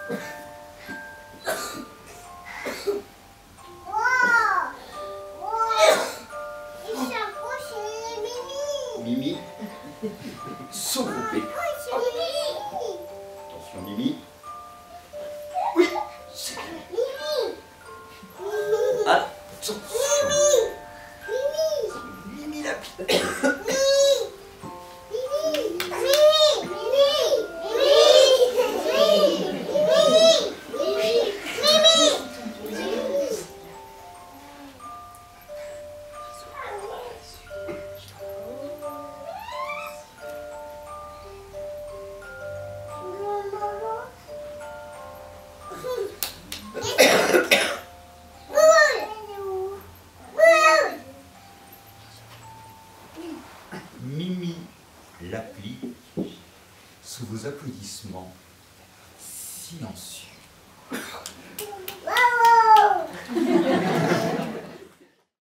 Mimi, sous-groupé. Attention Mimi. Oui, c'est bien. Attention. Mimi la petite. Mimi la Plic, sous vos applaudissements silencieux.